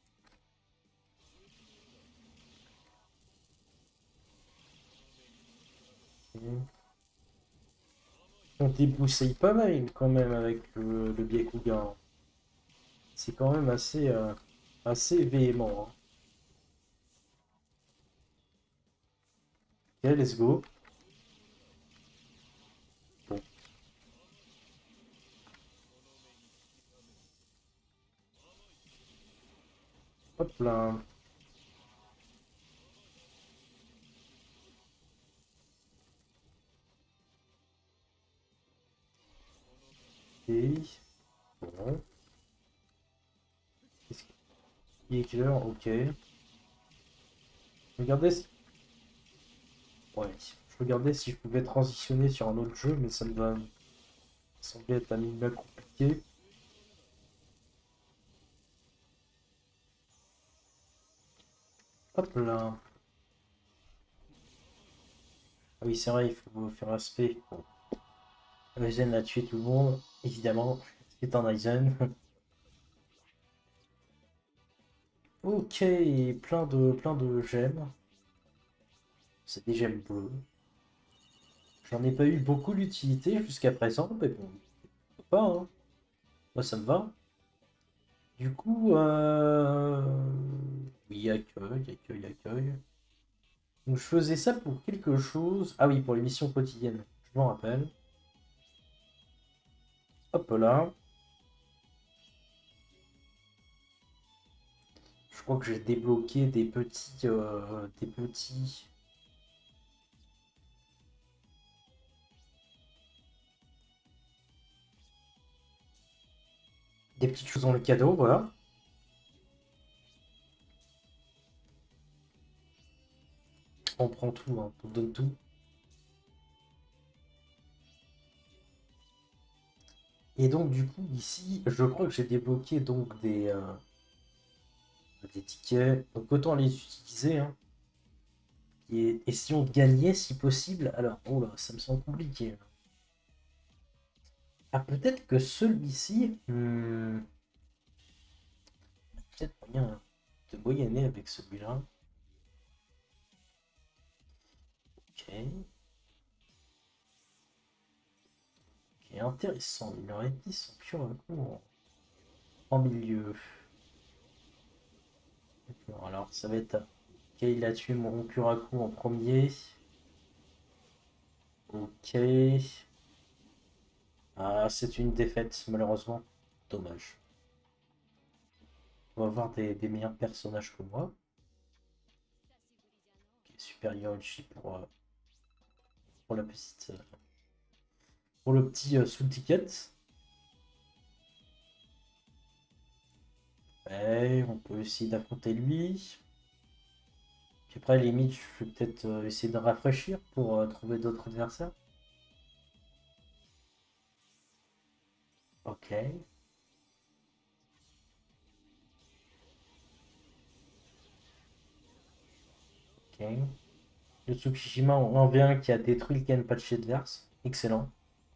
Ok. On débroussaille pas mal quand même avec le Byakugan. C'est quand même assez véhément, hein. Ok, let's go. Bon, hop là. Ok. Bon. Qu'est-ce qui est clair? Ok. Regardez si... Ouais. Je regardais si je pouvais transitionner sur un autre jeu, mais ça me va sembler être un minimum compliqué. Hop là. Ah oui, c'est vrai, il faut faire respect. Bon. Aizen a tué tout le monde, évidemment. C'est un Aizen. Ok, plein de gemmes. C'est des gemmes bleues. J'en ai pas eu beaucoup d'utilité jusqu'à présent, mais bon, pourquoi pas, hein. Moi, ça me va. Du coup, oui, accueil, accueil, accueil. Donc, je faisais ça pour quelque chose. Ah oui, pour les missions quotidiennes, je m'en rappelle. Hop là. Je crois que j'ai débloqué des petites choses dans le cadeau, voilà. On prend tout, hein, on donne tout. Et donc du coup ici, je crois que j'ai débloqué donc des tickets. Donc autant les utiliser, hein. Et essayons de gagner si possible. Alors, oh là, ça me semble compliqué. Ah, peut-être que celui-ci, peut-être moyen de moyenner avec celui-là. Ok. Ok, intéressant. Il aurait mis son pion un coup en milieu. D'accord, alors ça va être. Ok, il a tué mon Kuraku en premier. Ok. Ah, c'est une défaite, malheureusement. Dommage. On va avoir des meilleurs personnages que moi. Ok, Super Yoichi pour la petite, pour le petit sous ticket. Ouais, on peut essayer d'affronter lui. Puis après, limite, je vais peut-être essayer de rafraîchir pour trouver d'autres adversaires. Ok, ok. Le Tsukishima en V1 qui a détruit le Kenpachi adverse. Excellent.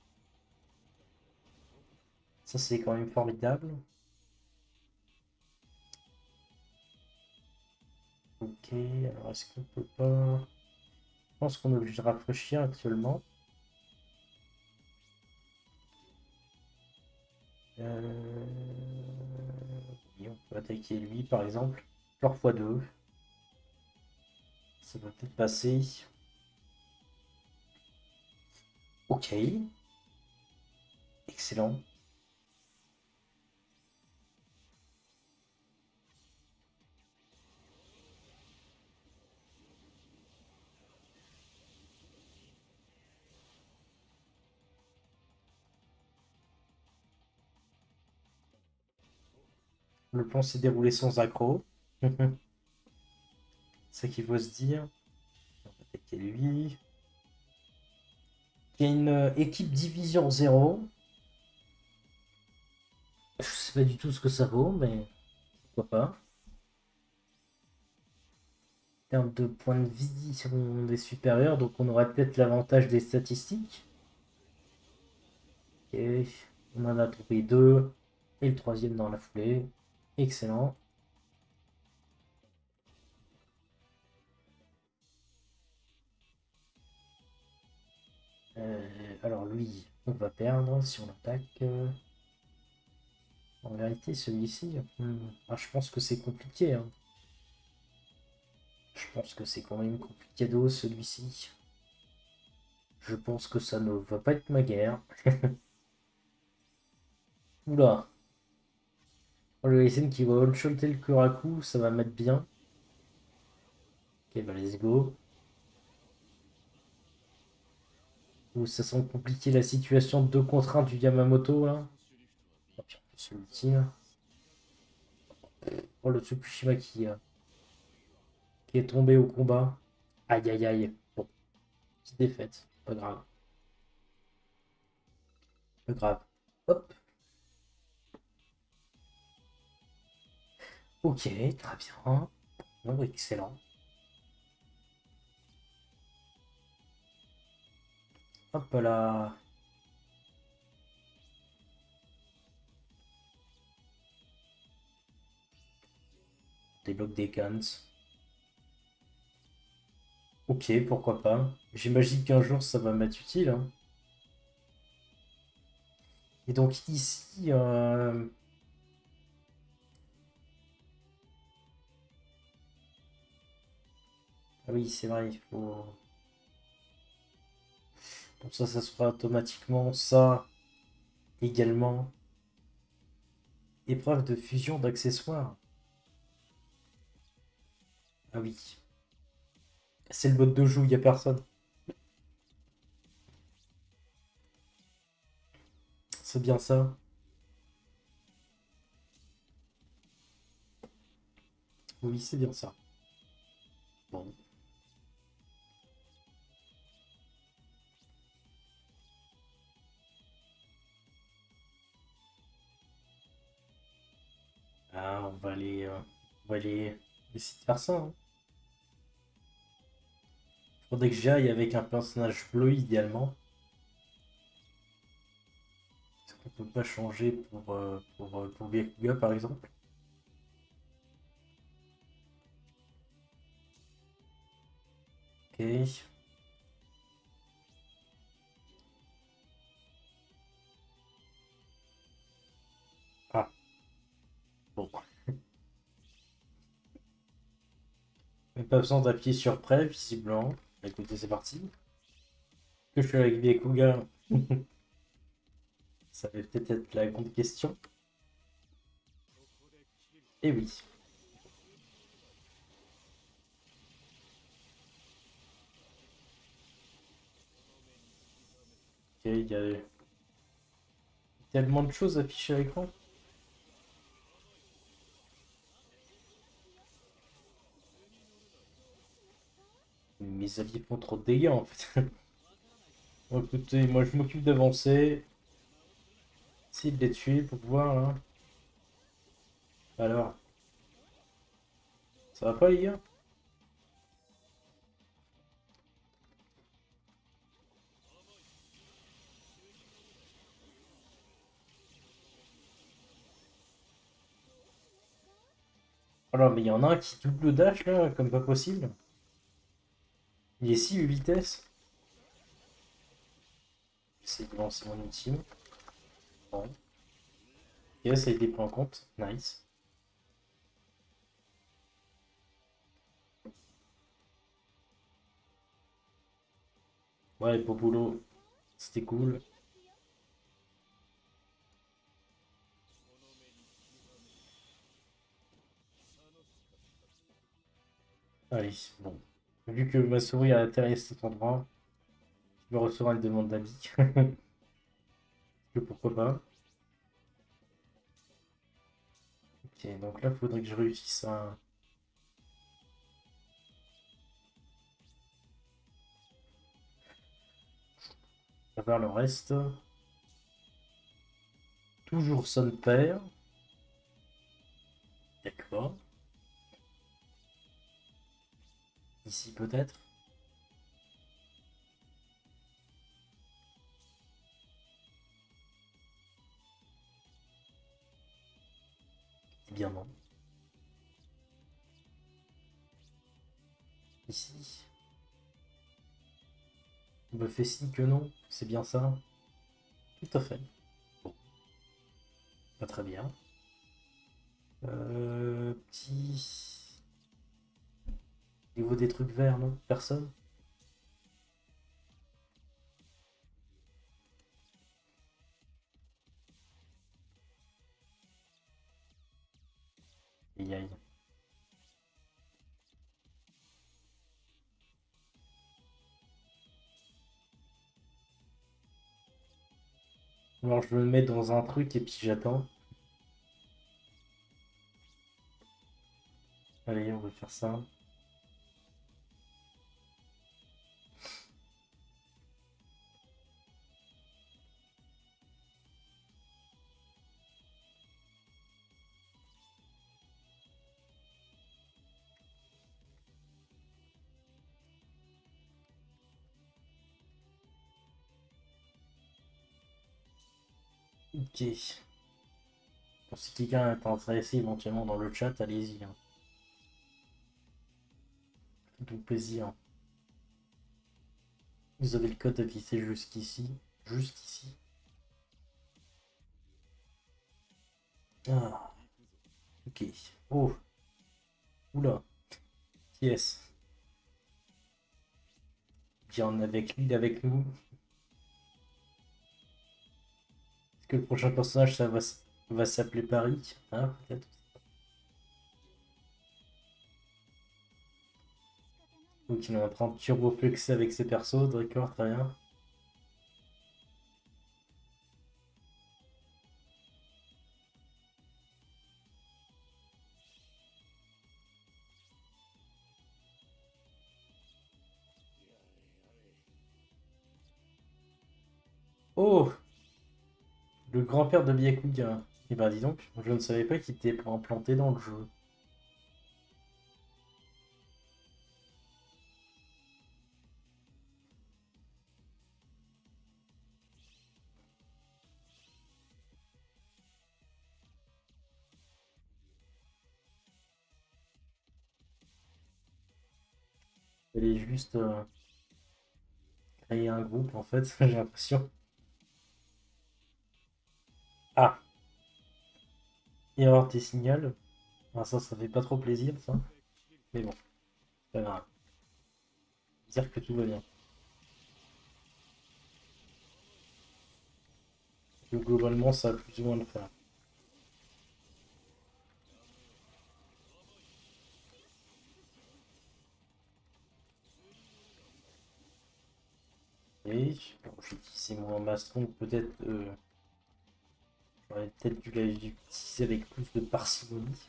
Ça, c'est quand même formidable. Ok, alors est-ce qu'on peut pas. Je pense qu'on est obligé de rafraîchir actuellement. Oui, on peut attaquer lui par exemple. Genre x2. Ça va peut-être passer. Ok, excellent. Le plan s'est déroulé sans accroc. C'est ça qu'il faut se dire. On va attaquer lui. Il y a une équipe Division 0. Je sais pas du tout ce que ça vaut, mais pourquoi pas. En termes de points de vie, on est supérieur, donc on aurait peut-être l'avantage des statistiques. Ok, on en a trouvé deux. Et le troisième dans la foulée. Excellent. Alors lui, on va perdre si on l'attaque. En vérité, celui-ci, je pense que c'est compliqué, hein. Je pense que c'est quand même compliqué d'eau celui-ci. Je pense que ça ne va pas être ma guerre. Oula. Oh, le SN qui va one-shotter le Kuraku, ça va mettre bien. Ok, bah let's go. Ouh, ça semble compliquer la situation de 2 contre 1 du Yamamoto là. Et puis en plus l'ultime. Oh, le Tsukushima qui est tombé au combat. Aïe aïe aïe. Bon, petite défaite. Pas grave. Pas grave. Hop. Ok, très bien. Oh, excellent. Hop là. Débloque des guns. Ok, pourquoi pas. J'imagine qu'un jour ça va m'être utile, hein. Et donc ici, ah oui, c'est vrai, il faut. Pour ça, ça se fera automatiquement. Ça également. Épreuve de fusion d'accessoires. Ah oui. C'est le mode de joue, il n'y a personne. C'est bien ça. Oui, c'est bien ça. Bon. Ah, on va aller essayer de faire ça, hein. Faudrait que j'aille avec un personnage bleu idéalement. Est-ce qu'on peut pas changer pour Byakuga par exemple? Ok. Ah, bon. Même pas besoin d'appuyer sur prêt, visiblement. Bah, écoutez, c'est parti. Que je suis avec Byakuga? Ça va peut-être être la grande question. Eh oui. Ok, il y a tellement de choses affichées à l'écran. Mes alliés font trop de dégâts en fait. Bon, écoutez, moi je m'occupe d'avancer. Essayer de les tuer pour voir là. Alors, ça va pas les gars? Alors, mais il y en a un qui double dash là, comme pas possible. Il est si 8 vitesses. J'essaie de lancer mon ultime. Bon. Ok, ça a été pris en compte. Nice. Ouais, beau boulot. C'était cool. Allez, bon. Vu que ma souris a atterri à cet endroit, je vais recevoir une demande d'amis. Que pourquoi pas. Ok, donc là, il faudrait que je réussisse à faire le reste. Toujours son père. D'accord. Ici peut-être. Eh bien non. Ici. On me fait signe que non. C'est bien ça. Tout à fait. Bon, pas très bien. Petit. Niveau des trucs verts, non? Personne? Aïe aïe. Alors je me mets dans un truc et puis j'attends. Allez, on va faire ça. Ok. Pour si quelqu'un est intéressé éventuellement dans le chat, allez-y, hein. Faites-vous plaisir. Vous avez le code affiché jusqu'ici. Juste ici. Ah, ok. Oh, oula. Yes. Bien avec lui, avec nous. Est-ce que le prochain personnage, va s'appeler Paris? Hein, peut-être. Donc il est en train de turboplexer avec ses persos, d'accord, très bien. Oh, le grand-père de Byakuya. Eh ben dis donc, je ne savais pas qu'il était implanté dans le jeu. Il est juste créer un groupe en fait, j'ai l'impression. Ah, et avoir tes signaux. Ah, ça fait pas trop plaisir ça. Mais bon, c'est pas grave. Dire que tout va bien. Donc, globalement, ça a plus ou moins le faire. Et bon, j'ai utilisé mon Mastron, peut-être j'aurais peut-être dû l'utiliser avec plus de parcimonie.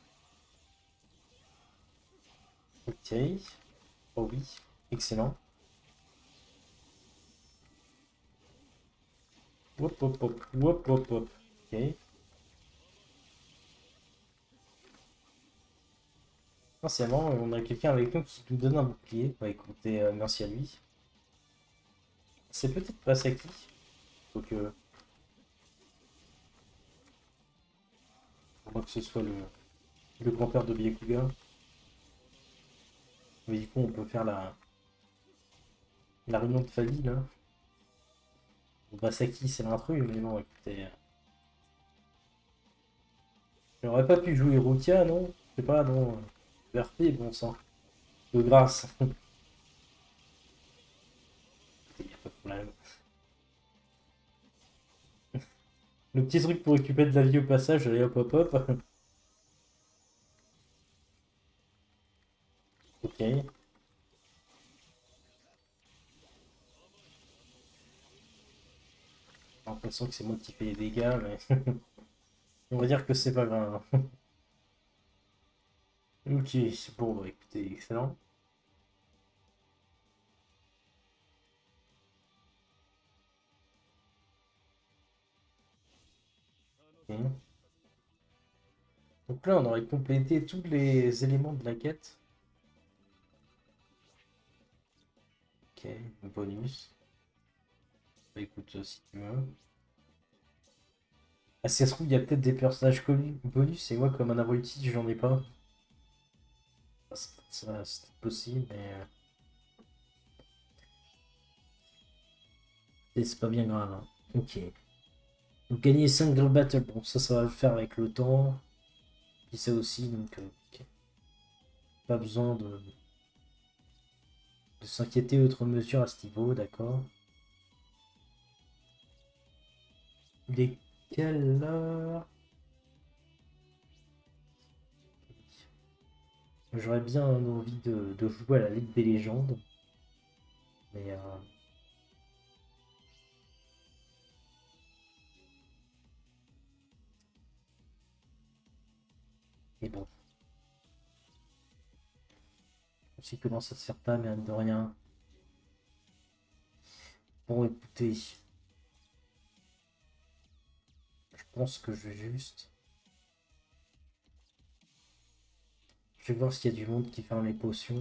Ok. Oh oui, excellent. Hop hop hop, hop hop hop. Ok. Sincèrement, on a quelqu'un avec nous qui nous donne un bouclier. Bah écoutez, merci à lui. C'est peut-être pas Saki. Donc, à moins que ce soit le grand-père de Byakuga. Mais du coup, on peut faire la réunion de famille là. Bon, bah Saki, c'est l'intrus, mais bon, écoutez. J'aurais pas pu jouer Rukia, non? Je sais pas, non. VRP, bon sang. De grâce. Y a pas de problème. Le petit truc pour récupérer de la vie au passage, allez hop hop hop. Ok. J'ai l'impression que c'est moi qui fais les dégâts, mais on va dire que c'est pas grave. Ok, bon, bah écoutez, excellent. Ok. Donc là, on aurait complété tous les éléments de la quête. Ok, bonus. Bah écoute, si tu veux. Ah, si ça se trouve, il y a peut-être des personnages connus bonus, et moi, comme un abruti, j'en ai pas. C'est possible, mais c'est pas bien grave, hein. Ok. Donc gagner 5 dans le battle, bon, ça va le faire avec le temps. Puis ça aussi, donc ok. Pas besoin de s'inquiéter outre mesure à ce niveau, d'accord. Il est quelle heure? J'aurais bien envie de jouer à la Ligue des légendes. Mais, mais bon, on sait comment ça se fait pas, mais de rien. Bon, écoutez, je pense que je vais juste. Je vais voir s'il y a du monde qui fait les potions.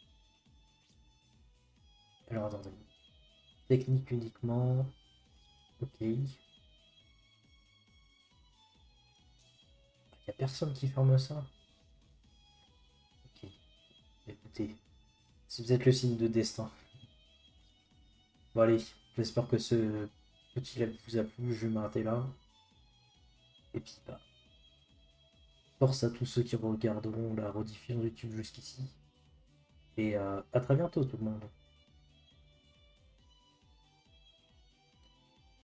Alors attendez. Technique uniquement. Ok. Il n'y a personne qui ferme ça. Ok. Écoutez, c'est peut-être le signe de destin. Bon allez, j'espère que ce petit live vous a plu, je vais m'arrêter là. Et puis bah, force à tous ceux qui regarderont la rediffusion YouTube jusqu'ici. Et à très bientôt tout le monde.